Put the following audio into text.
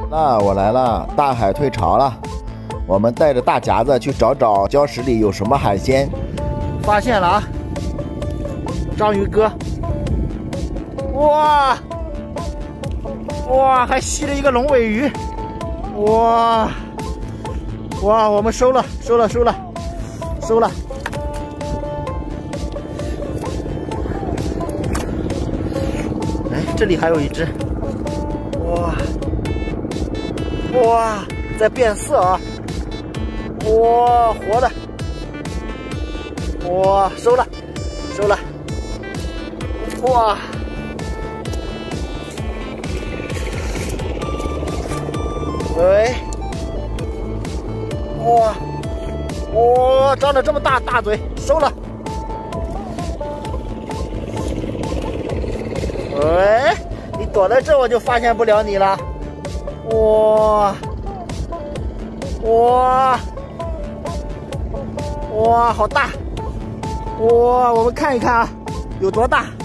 那我来了，大海退潮了，我们带着大夹子去找找礁石里有什么海鲜。发现了啊，章鱼哥！哇哇，还吸了一个龙尾鱼！哇哇，我们收了。哎，这里还有一只。哇，在变色啊！哇，活的！哇，收了。哇！喂！哇，张着这么大嘴，收了。喂，你躲在这，我就发现不了你了。哇，好大！哇，我们看一看啊，有多大？